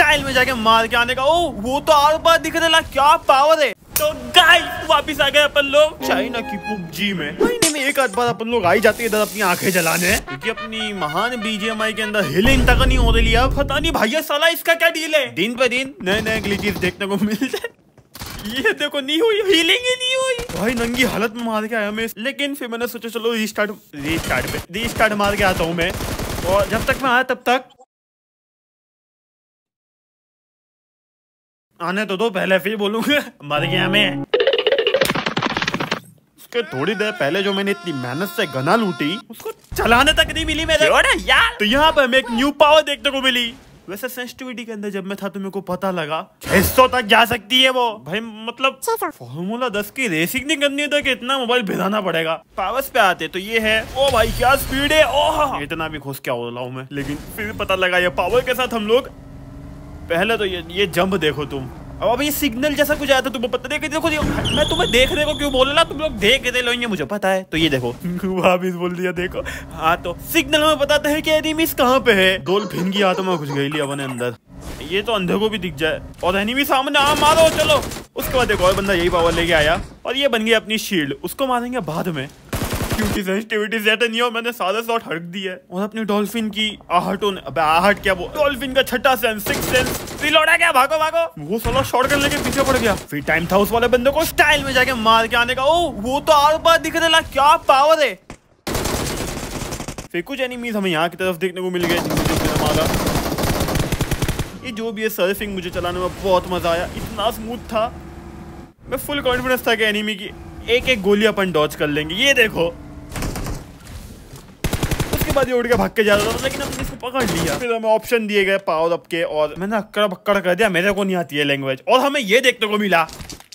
Style में जाके मार के आने का। ओ वो तो आर पार दिख रहा, क्या पावर है। तो गाइस वापिस आ गए अपन लोग चाइना की पबजी में। महीने में एक आध बार अपन लोग आई जाती है इधर अपनी आंखें जलाने, क्योंकि अपनी महान बीजीएमआई के अंदर हीलिंग तक नहीं हो रही है। पता नहीं भैया साला इसका क्या डील है, दिन पे दिन नए नए ग्लिचेस देखने को मिल जाए। ये देखो नहीं हुई हीलिंग ही नहीं हुई भाई, नंगी हालत में मार के आया मैं। लेकिन फिर मैंने सोचा चलो रीस्टार्ट मार के आता हूँ मैं, और जब तक मैं आया तब तक आने तो दो, पहले फिर बोलूंगा मर गया मैं। उसके थोड़ी देर पहले जो मैंने इतनी मेहनत से गना लूटी उसको चलाने तक नहीं मिली मेरे यार। तो यहाँ पे हमें एक न्यू पावर देखने को मिली। वैसे सेंसिटिविटी के अंदर जब मैं था तो मेरे को पता लगा 600 तक जा सकती है वो भाई, मतलब फॉर्मूला 10 की रेसिंग नहीं करनी है तो इतना मोबाइल भिड़ाना पड़ेगा। पावर्स पे आते तो ये है, ओ भाई क्या स्पीड है, ओह इतना भी खुश क्या हो रहा हूँ मैं। लेकिन फिर पता लगा ये पावर के साथ हम लोग पहले तो ये जंप देखो तुम, अब ये सिग्नल जैसा कुछ आया था तुम्हें पता नहीं, देखो मैं तुम्हें देखने को क्यों बोल रहा, तुम लोग देख के लोगे मुझे पता है। तो ये देखो वापिस बोल दिया देखो। हाँ तो सिग्नल में बताते हैं कि एनिमीज कहाँ पे है। डॉल्फिन की आत्मा घुस गई अपने अंदर, ये तो अंधे को भी दिख जाए और एनिमी सामने आ मारो चलो। उसके बाद एक और बंदा यही पावर लेके आया और ये बन गई अपनी शील्ड, उसको मारेंगे बाद में क्योंकि सेंसिटिविटी सेट नहीं हो, मैंने सारे शॉट हट दिया है। और अपनी डॉल्फिन की आहट क्या वो डॉल्फिन का छठा सेंस, सिक्स सेंस रिलोड है क्या, भागो भागो। वो सोलो शॉट करने के पीछे पड़ गया। फिर टाइम था उस वाले बंदे को स्टाइल में जाके मार के आने का। ओ वो तो आर पार दिख रहा, क्या पावर है। फिर कुछ एनिमीज हमें यहाँ की तरफ देखने को मिल गए जिन्होंने मारा। ये जो भी है सर्फिंग मुझे चलाने में बहुत मजा आया, इतना स्मूथ था। मैं फुल कॉन्फिडेंस था कि एनिमी की एक एक गोली अपन डॉज कर लेंगे। ये देखो उसके बाद ये उड़ के भाग के जा रहा था, लेकिन हमने इसको पकड़ लिया। फिर हमें ऑप्शन दिए गए पावर अप के और मैंने अक्कड़ बक्कड़ कर दिया, मेरे को नहीं आती है लैंग्वेज। और हमें ये देखने को मिला,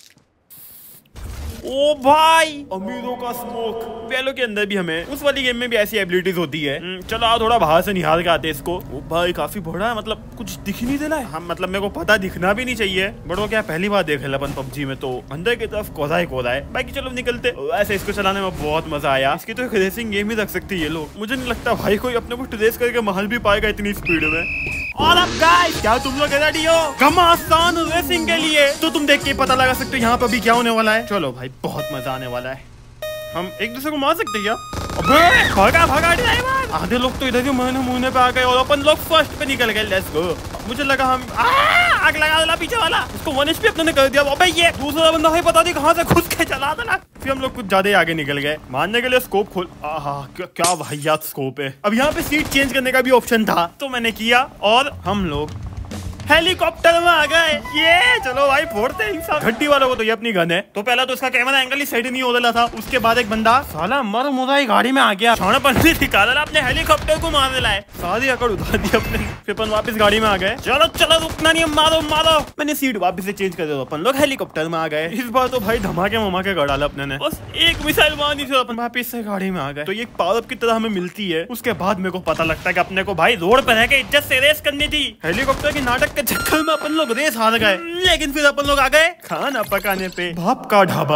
ओ भाई अमीरों का स्मोक। पहलो के अंदर भी हमें उस वाली गेम में भी ऐसी एबिलिटीज होती है। चलो आओ थोड़ा बाहर से निहार के आते हैं इसको। ओ भाई काफी बड़ा है, मतलब कुछ दिख ही नहीं दे रहा है। हम मतलब मेरे को पता दिखना भी नहीं चाहिए, बट वो क्या पहली बार देख रहे अपन पबजी में, तो अंदर की तरफ कोदा है। बाकी चलो निकलते। ऐसे इसको चलाने में बहुत मजा आया। इसकी तो एक रेसिंग गेम ही रख सकती है ये लोग। मुझे नहीं लगता भाई कोई अपने को ट्रेस करके महल भी पाएगा इतनी स्पीड में। और अब गाइस क्या तुम लोग रेडी हो घमासान रेसिंग के लिए? तो तुम देख के पता लगा सकते हो यहाँ पर भी क्या होने वाला है। चलो भाई बहुत मजा आने वाला है। हम एक दूसरे को मार सकते हैं क्या? अबे भागा ड्राइवर। आधे लोग तो इधर ही मुहने पे आ गए और अपन लोग फर्स्ट पे निकल गए। Let's go. मुझे लगा हम आग लगा वाला पीछे वाला, उसको 1 HP अपने ने कर दिया। अबे ये दूसरा बंदा है पता नहीं कहाँ से घुस के चला देना। फिर हम लोग कुछ ज्यादा ही आगे निकल गए। मारने के लिए स्कोप खोल, क्या वाहियात स्कोप है। अब यहाँ पे सीट चेंज करने का भी ऑप्शन था तो मैंने किया और हम लोग हेलीकॉप्टर में आ गए। ये चलो भाई फोड़ते हैं घट्टी वालों को। तो ये अपनी गन है। तो पहला तो इसका कैमरा एंगल ही सेट नहीं हो रहा था। उसके बाद एक बंदा साला मर मुराई गाड़ी में आ गया, छाना पन्नी दिखा रहा अपने हेलीकॉप्टर को मारने लाए। सारी अकड़ उतार दी अपने। फिर अपन वापस गाड़ी में आ गए। चलो रुकना नहीं, मारो। मैंने सीट वापस से चेंज कर दिया, अपन लोग हेलीकॉप्टर में आ गए। इस बार तो भाई धमाके कर डाला अपने ने। बस एक मिसाइल मारनी थी, अपन वापस से गाड़ी में आ गए। तो ये पावर अप की तरह हमें मिलती है। उसके बाद मेरे को पता लगता है कि अपने को भाई रोड पर रह के इज्जत से रेस करनी थी। हेलीकॉप्टर के नाटक के चक्कर में अपन लोग रेस हार गए। लेकिन फिर अपन लोग आ गए खाना पकाने पे। बाप का ढाबा।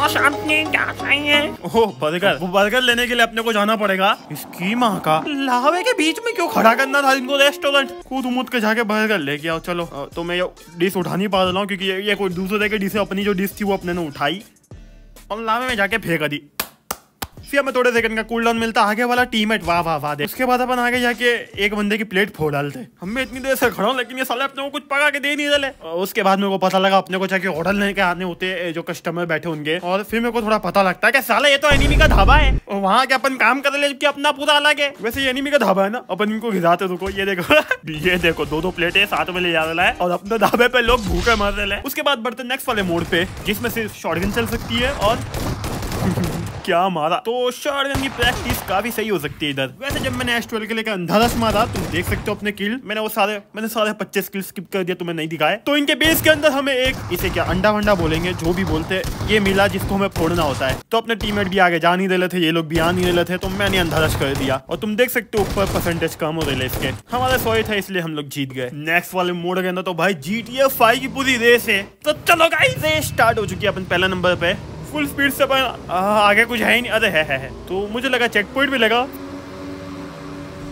बर्गर लेने के लिए अपने को जाना पड़ेगा। इसकी माँ का लावे के बीच में क्यों खड़ा करना था इनको रेस्टोरेंट। कूद मुद के जाके बर्गर लेके आओ। चलो तो मैं ये डिश उठा नहीं पा रहा हूँ क्योंकि ये कोई दूसरे की डिश है। अपनी जो डिश थी वो अपने ने उठाई और लावे में जाके फेंक दी। फिर हमें थोड़े सेकंड का कूल डाउन मिलता। आगे वाला टीममेट वाह दे। उसके बाद अपन आगे जाके एक बंदे की प्लेट फोड़ डालते। हमें इतनी देर से खड़ा हूं लेकिन ये साले अपने को कुछ पका के दे नहीं रहे। उसके बाद मेरे को पता लगा अपने को जाके ऑर्डर लेके आने होते जो कस्टमर बैठे होंगे। और फिर मेरे को थोड़ा पता लगता है कि साला ये तो एनिमी का ढाबा है, वहाँ के अपन काम कर ले जबकि अपना पूरा अलग है। वैसे ये एनिमी का ढाबा है ना, अपन इनको घिराते रुको। ये देखो दो प्लेटें साथ में ले जा रहा है और अपने ढाबे पे लोग भूखे मर रहे हैं। उसके बाद बढ़ते नेक्स्ट वाले मोड पे जिसमें से शॉटगन चल सकती है और क्या मारा। तो शॉटगन की प्रैक्टिस काफी सही हो सकती है इधर। वैसे जब मैंने S12 के लेकर अंधाधुंध मारा तुम देख सकते हो अपने किल। मैंने सारे 25 किल स्किप कर दिया, तुम्हें नहीं दिखाए। तो इनके बेस के अंदर हमें एक इसे क्या अंडा वंडा बोलेंगे जो भी बोलते ये मिला जिसको हमें फोड़ना होता है। तो अपने टीममेट भी आगे जा नहीं रहे थे, ये लोग भी आ नहीं रहे थे, तो मैंने अंधाधुंध कर दिया। और तुम देख सकते हो ऊपर परसेंटेज कम हो रहे इसके। हमारा 100 था इसलिए हम लोग जीत गए। नेक्स्ट वाले मोड के अंदर तो भाई GTA 5 की पूरी रेस है। तो चलो गाइस रेस स्टार्ट हो चुकी है। अपन पहला नंबर पे फुल स्पीड से अपन आगे कुछ है ही नहीं। अरे है। तो मुझे लगा चेक पॉइंट भी लगा।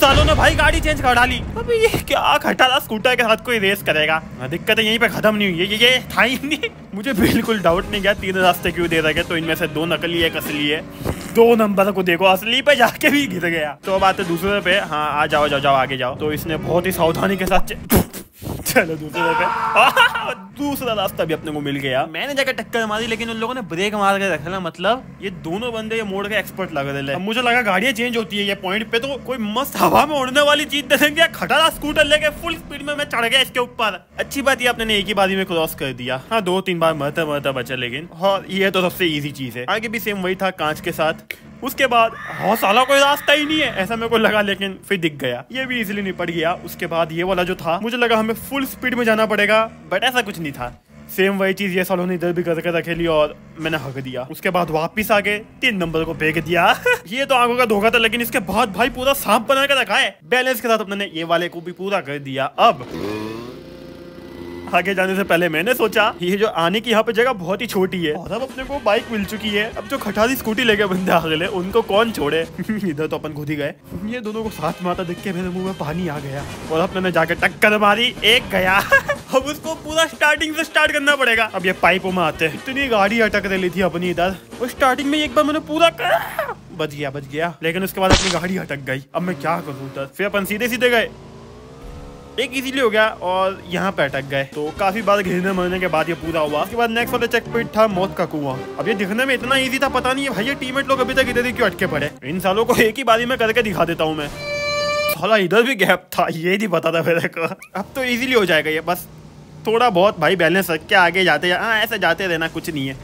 सालों ने भाई गाड़ी चेंज करा ली। अबे ये क्या खटारा स्कूटर के साथ कोई रेस करेगा। दिक्कतें यहीं पे खत्म नहीं हुई है, ये था ही नहीं। मुझे बिल्कुल डाउट नहीं गया 3 रास्ते क्यों दे रखे, तो इनमें से 2 नकली है, असली है। 2 नंबर को देखो, असली पे जाके भी गिर गया। तो अब आते दूसरे पे। हाँ आ जाओ जाओ जाओ आगे जाओ। तो इसने बहुत ही सावधानी के साथ चलो दूसरे पे। दूसरा रास्ता भी अपने को मिल गया। मैंने जाकर टक्कर मारी लेकिन उन लोगों ने ब्रेक मार के रखा ना, मतलब ये दोनों बंदे ये मोड़ के एक्सपर्ट लग रहे। अब मुझे लगा गाड़ियां चेंज होती है ये पॉइंट पे, तो कोई मस्त हवा में उड़ने वाली चीज दे देंगे। खटारा स्कूटर लेके फुल स्पीड में मैं चढ़ गया इसके ऊपर। अच्छी बात ये आपने एक ही बारी में क्रॉस कर दिया। हाँ 2-3 बार मरता बचा, लेकिन हाँ ये तो सबसे इजी चीज है। आगे भी सेम वही था कांच के साथ। उसके बाद हाँ साला कोई रास्ता ही नहीं है ऐसा मेरे को लगा, लेकिन फिर दिख गया, ये भी इजीली निपट गया। उसके बाद ये वाला जो था मुझे लगा हमें फुल स्पीड में जाना पड़ेगा, बट ऐसा कुछ नहीं था। सेम वही चीज ये सालों ने इधर भी करके रखे ली और मैंने हक दिया। उसके बाद वापिस आके 3 नंबर को फेंक दिया। ये तो आंखों का धोखा था, लेकिन इसके बाद भाई पूरा सांप बना के रखा है। बैलेंस के साथ अपने ये वाले को भी पूरा कर दिया। अब आगे जाने से पहले मैंने सोचा ये जो आने की यहाँ पे जगह बहुत ही छोटी है और अब अपने को बाइक मिल चुकी है। अब जो खटारी स्कूटी लेके बंदे आ गए उनको कौन छोड़े। इधर तो अपन खुद ही गए। ये दोनों को साथ में आता देख के मेरे मुंह में पानी आ गया और अपने जाके टक्कर मारी, एक गया। अब उसको पूरा स्टार्टिंग से स्टार्ट करना पड़ेगा। अब ये पाइपों में आते इतनी गाड़ी अटक रही थी अपनी इधर, और स्टार्टिंग में एक बार मैंने पूरा बच गया, लेकिन उसके बाद अपनी गाड़ी अटक गई। अब मैं क्या करूँ उधर, फिर अपन सीधे गए, एक इजीली हो गया और यहाँ पे अटक गए। तो काफी बार घिरने मरने के बाद ये पूरा हुआ। उसके बाद नेक्स्ट वाला चेक पॉइंट था मौत का कुआं। अब ये दिखने में इतना इजी था, पता नहीं है भाई ये टीममेट लोग अभी तक इधर ही क्यों अटके पड़े। इन सालों को एक ही बारी में करके दिखा देता हूँ मैं। साला इधर भी गैप था, ये नहीं पता था मेरे को। अब तो इजीली हो जाएगा ये, बस थोड़ा बहुत भाई बैलेंस रख के आगे जाते। हाँ ऐसे जाते रहना, कुछ नहीं है।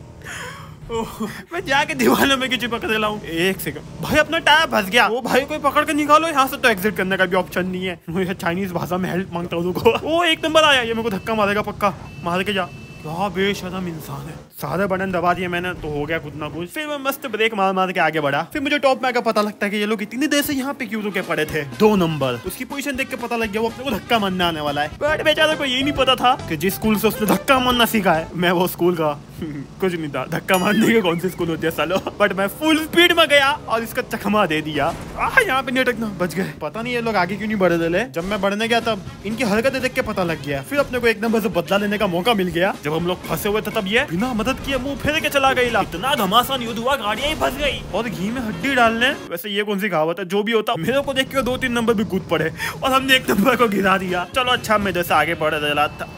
मैं जाके दीवारों में क्यों चिपक रहा हूँ। एक सेकंड भाई, अपना टायर फंस गया। वो भाई कोई पकड़ के निकालो, यहाँ से तो एग्जिट करने का भी ऑप्शन नहीं है। मुझे चाइनीज भाषा में हेल्प मांगता हूँ। वो 1 नंबर आया, ये मेरे को धक्का मारेगा पक्का, मार के जा। क्या बेशरम इंसान है। सारे बटन दबा दिए मैंने तो हो गया कुछ ना कुछ। फिर मैं मस्त ब्रेक मार के आगे बढ़ा। फिर मुझे टॉप में आकर पता लगता है कि ये लोग इतनी देर से यहाँ पे क्यों रुके पड़े थे। 2 नंबर, उसकी पोजीशन देख के पता लग गया वो अपने को धक्का मारने आने वाला है। बट बेचारे को यही नहीं पता था कि जिस स्कूल से उसने धक्का मारना सीखा है मैं वो स्कूल का कुछ नहीं था। धक्का मारने के कौन सी स्कूल होती है सालो। बट मैं फुल स्पीड में गया और इसका चकमा दे दिया। यहाँ पे नहीं अटकना, बच गए। पता नहीं ये लोग आगे क्यों नहीं बढ़ रहे। जब मैं बढ़ने गया तब इनकी हरकतें देख के पता लग गया। फिर अपने को 1 नंबर से बदला लेने का मौका मिल गया। जब हम लोग फंसे हुए थे तब ये बिना मदद किए मुंह फेर के चला गया। इतना घमासान युद्ध हुआ, गाड़ियां ही फंस गई और घी में हड्डी डालने। वैसे ये कौन सी कहावत है, जो भी होता मेरे को देख के 2-3 नंबर भी कूद पड़े और हमने 1 नंबर को गिरा दिया। चलो अच्छा मैं जैसे आगे बढ़ रहा था।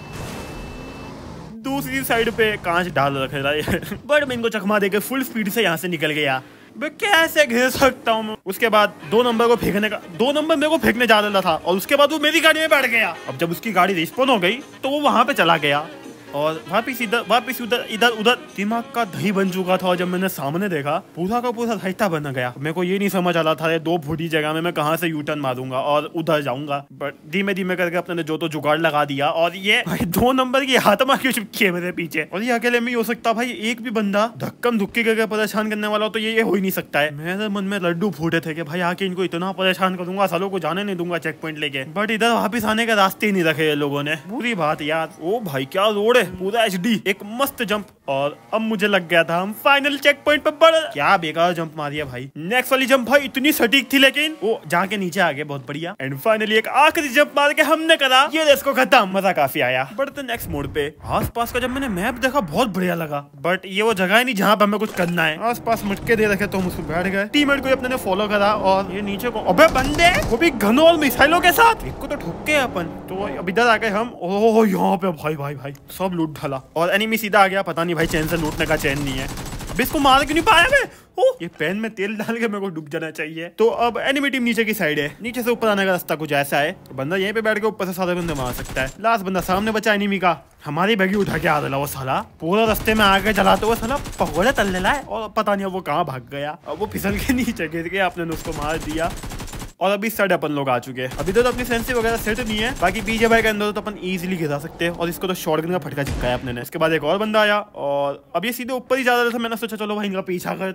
दूसरी साइड पे कांच डाल रखे था बट मैं इनको चकमा देके फुल स्पीड से यहाँ से निकल गया। मैं कैसे घिर सकता हूँ। उसके बाद 2 नंबर को फेंकने का 2 नंबर मेरे को फेंकने जा रहा था और उसके बाद वो मेरी गाड़ी में बैठ गया। अब जब उसकी गाड़ी रिस्पॉन हो गई तो वो वहां पे चला गया और वापिस इधर उधर दिमाग का दही बन चुका था। और जब मैंने सामने देखा पूरा का पूरा रायता बन गया। मेरे को ये नहीं समझ आ रहा था 2 फुटी जगह में मैं कहाँ से यू टर्न मारूंगा और उधर जाऊंगा। बट धीमे धीमे करके अपने ने जो तो जुगाड़ लगा दिया और ये भाई 2 नंबर की आत्मा क्यों चिपकी है मेरे पीछे। और ये अकेले में हो सकता भाई, एक भी बंदा धक्कम धुक्की करके परेशान करने वाला तो ये हो ही नहीं सकता है। मेरे मन में लड्डू फूटे थे कि भाई आके इनको इतना परेशान करूंगा, सालों को जाने नहीं दूंगा चेक पॉइंट लेके। बट इधर वापिस आने के रास्ते ही नहीं रखे ये लोगों ने। बुरी बात यार। ओ भाई क्या रोड है, पूरा HD, एक मस्त जंप। और अब मुझे लग गया था हम फाइनल चेक पॉइंट पर बढ़। क्या बेकार जंप मारिया भाई। नेक्स्ट वाली जंप भाई इतनी सटीक थी, लेकिन वो जाके नीचे आ गए, बहुत बढ़िया। एंड फाइनली एक आखिरी जंप मार के हमने करा ये रेस को खत्म। मजा काफी आया। बढ़ते नेक्स्ट मोड पे। आसपास का जब मैंने मैप देखा बहुत बढ़िया लगा, बट ये वो जगह है नहीं जहाँ पे हमें कुछ करना है। आसपास मटके दे रखे तो हम उसको बैठ गए। टीममेट को अपने ने फॉलो करा और ये नीचे को अबे बंदे, वो भी गनों और मिसाइलों के साथ। एक को तो ठोक के अपन। तो अब इधर आ गए हम। ओह यहाँ पे भाई सब लूट डाला और एनिमी सीधा आ गया। पता नहीं भाई चैन से लूटने का चैन नहीं है। अब इसको मार क्यों नहीं पाया मैं। ये पेन में तेल डाल के मेरे को डूब जाना चाहिए। तो अब एनिमी टीम नीचे की साइड है, नीचे से ऊपर आने का रास्ता कुछ ऐसा है। तो बंदा यहीं पे बैठ के ऊपर से सारे बंदे मार सकता है। लास्ट बंदा सामने बचा एनिमी का, हमारी बैगी उठा के आ रहा वो साला। पूरा रास्ते में आगे चलाते हुए साला पकौड़े तल रहा है और पता नहीं वो कहाँ भाग गया। अब वो फिसल के नीचे गिर गया, आपने उसको मार दिया। और अभी साइड अपन लोग आ चुके हैं। अभी तो अपनी सेंसी वगैरह सेट नहीं है, बाकी बीजे भाई के अंदर तो अपन इजीली गिरा सकते हैं। और इसको तो शॉटगन का फटका चिपकाया अपने ने। इसके बाद एक और बंदा आया और अब ये सीधे ऊपर ही जा रहा था। मैंने सोचा चलो भाई इनका पीछा करते हैं।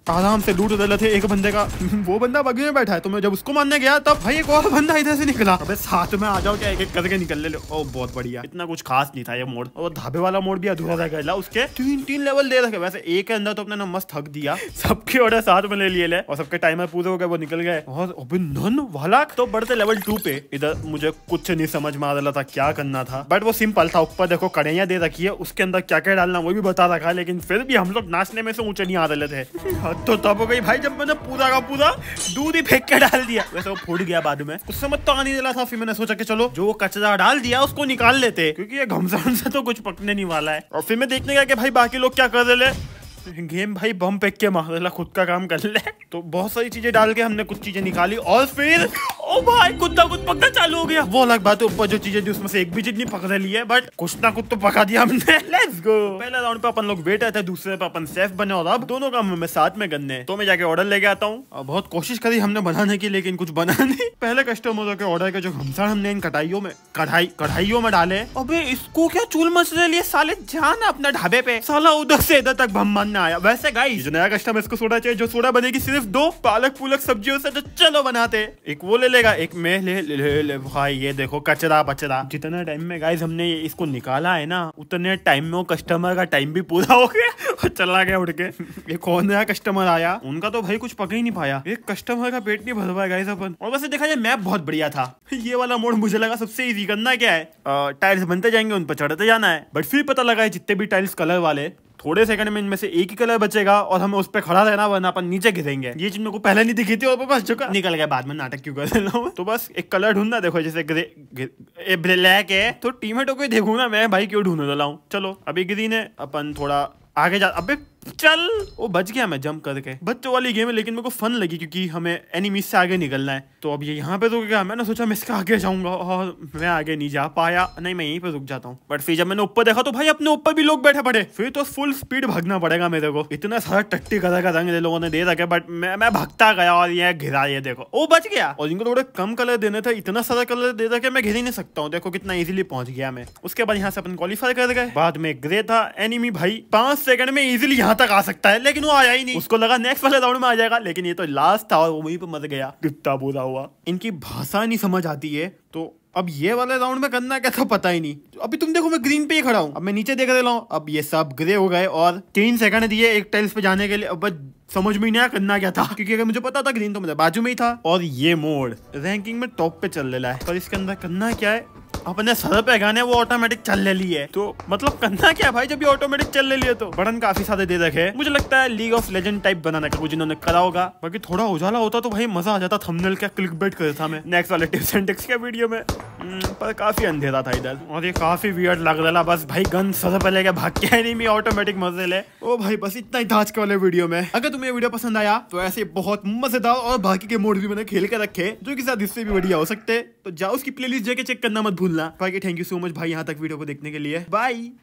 आराम से लूट रहे थे एक बंदे का। वो बंदा बगी में बैठा है, तो मैं जब उसको मारने गया तब भाई एक और बंदा इधर से निकला। अबे साथ में आ जाओ क्या, एक एक करके निकल ले लो। ओ बहुत बढ़िया, इतना कुछ खास नहीं था ये मोड। और ढाबे वाला मोड भी अधूरा रह गया, उसके तीन लेवल दे रखे। वैसे एक के अंदर तो अपने मस्त हक दिया, सबके ऑर्डर साथ में ले लिए ले, और सबके टाइमर पूरे हो गए, वो निकल गए। और नन वाला तो बढ़ते लेवल 2 पे। इधर मुझे कुछ नहीं समझ में आ रहा था क्या करना था, बट वो सिंपल था। ऊपर देखो कड़ैया दे रखी है, उसके अंदर क्या क्या डालना वो भी बता रखा है, लेकिन फिर भी हम लोग नाचने में से ऊंचे नहीं आ रहे थे। तो तब हो गई भाई जब मैंने पूरा का पूरा दूध ही फेंक के डाल दिया। वैसे वो फूट गया बाद में, उस समय तो आने दिला था। फिर मैंने सोचा कि चलो जो कचरा डाल दिया उसको निकाल लेते, क्योंकि ये घमसान से तो कुछ पकने नहीं वाला है। और फिर मैं देखने गया कि भाई बाकी लोग क्या कर रहे हैं। गेम भाई बम फेंक के मार रहा, खुद का काम कर ले। तो बहुत सारी चीजें डाल के हमने कुछ चीजें निकाली, और फिर ओ भाई कुत्ता कुछ पकना चालू हो गया। वो अलग बात है, ऊपर जो चीजें उसमें से एक भी चीज नहीं पकड़ ली है, बट कुछ ना कुछ तो पका दिया हमने। Let's go. पहले राउंड पे अपन लोग वेटर थे, दूसरे पे अपन शेफ बने, और अब दोनों काम हमें साथ में करने। तो मैं जाके ऑर्डर लेके आता हूँ। बहुत कोशिश करी हमने बनाने की, लेकिन कुछ बना नहीं। पहले कस्टमरों के ऑर्डर के जो घमसान हमने इन कढ़ाइयों में डाले। अबे इसको क्या चूल मचले लिए साले, जाना अपना ढाबे पे। साला उधर से इधर तक बम मारने आया। वैसे गाइस जो नया कस्टमर इसको सोडा चाहिए, जो सोडा बनेगी सिर्फ 2 पालक पुलक सब्जियों से, तो चलो बनाते। एक वो ले लेगा, एक मैं ले भाई। ये देखो कचरा बचरा। जितना टाइम में गाइस हमने इसको निकाला है ना, उतने टाइम में वो कस्टमर का टाइम भी पूरा हो गया और चला गया उड़ के। एक कौन नया कस्टमर आया, उनका तो भाई कुछ पक ही नहीं पाया। एक कस्टमर का पेट नहीं भर पाया गाइस अपन। और वैसे देखा जाए मैप बहुत बढ़िया था। ये वाला मोड मुझे लगा सबसे इजी। करना क्या है, टाइल्स बनते जाएंगे, उन पर चढ़ते जाना है। बट फिर पता लगा है जितने भी टाइल्स कलर वाले, थोड़े सेकंड में इनमें से एक ही कलर बचेगा और हमें उस पर खड़ा रहना, वरना अपन नीचे गिरेंगे। ये चीज मेरे को पहले नहीं दिखी थी, और बस चुका निकल गया बाद में। नाटक क्यों कर रहा हूँ। तो बस एक कलर ढूंढना, देखो जैसे ब्लैक है तो टीमेटो को देखू ना मैं, भाई क्यों ढूंढ रहा हूँ। चलो अभी ग्रीन है, अपन थोड़ा आगे जा। अबे चल, वो बच गया मैं जंप करके। बच्चों वाली गेम है, लेकिन मेरे को फन लगी क्योंकि हमें एनिमीज से आगे निकलना है। तो अब ये यहाँ पे रुक गया। मैंने सोचा मैं इसके आगे जाऊंगा, और मैं आगे नहीं जा पाया। नहीं, मैं यहीं पे रुक जाता हूँ। बट फिर जब मैंने ऊपर देखा तो भाई अपने ऊपर भी लोग बैठे पड़े। फिर तो फुल स्पीड भागना पड़ेगा मेरे को। इतना सारा टट्टी कलर का रंग लोगों ने दे रखा, बट मैं भागता गया और ये घिरा। ये देखो वो बच गया। और इनको थोड़े कम कलर देने थे, इतना सारा कलर दे रखे मैं घिर ही नहीं सकता हूँ। देखो कितना इजीली पहुंच गया मैं। उसके बाद यहाँ से अपन क्वालिफाई कर गए। बाद में ग्रे था एनिमी, भाई 5 सेकंड में इजीली यहाँ तक आ सकता है, लेकिन वो आया ही नहीं। उसको लगा नेक्स्ट वाले राउंड में आ जाएगा, लेकिन ये तो लास्ट था और वो वहीं पे मर गया। कितना बुरा हुआ। इनकी भाषा नहीं समझ आती है। तो अब ये वाले राउंड में करना क्या था पता ही नहीं। अभी तुम देखो मैं ग्रीन पे ही खड़ा हूँ, अब मैं नीचे देख रहा हूँ। अब ये सब ग्रे हो गए और 3 सेकंड दिए एक टाइल्स पे जाने के लिए। अब समझ में नहीं आया करना क्या था, क्योंकि अगर मुझे पता था ग्रीन तो मेरे बाजू में ही था। और ये मोड रैंकिंग में टॉप पे चल रहा है, पर इसके अंदर करना क्या है, अपने सर पे गाने वो ऑटोमेटिक चल ले ली है। तो मतलब करना क्या भाई, जब ये ऑटोमेटिक चल ले लिए तो बटन काफी सारे दे रखे। मुझे लगता है लीग ऑफ लेजेंड टाइप बनाने का कुछ जिन्होंने करा होगा। बाकी थोड़ा उजाला होता तो भाई मजा आ जाता। थंबनेल क्या क्लिकबेट कर था मैं नेक्स्ट वाले टिप्स एंड ट्रिक्स के वीडियो में, पर काफी अंधेरा था इधर और ये काफी वियर्ड लग रहा। बस भाई गन सर पे लेके भाग के एनिमी ऑटोमेटिक मजे ले। ओ भाई बस इतना ही था आज के वाले वीडियो में। अगर तुम्हें वीडियो पसंद आया तो ऐसे बहुत मजेदार और बाकी के मोड भी मैंने खेल के रखे, जो कि शायद इससे भी बढ़िया हो सकते। तो जाओ उसकी प्लेलिस्ट जाके चेक करना मत भूलना। बाकी थैंक यू सो मच भाई यहाँ तक वीडियो को देखने के लिए। बाय।